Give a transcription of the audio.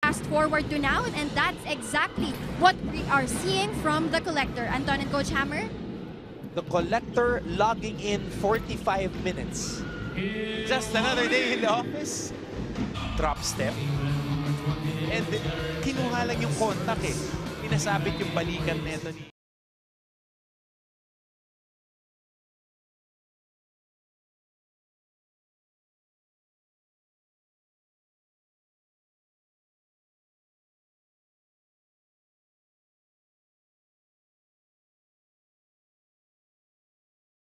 Fast forward to now, and that's exactly what we are seeing from the collector. Anton and Coach Hammer? The collector logging in 45 minutes. Just another day in the office. Drop step. And kinuha lang yung contact eh. Pinasabit yung balikan nito ni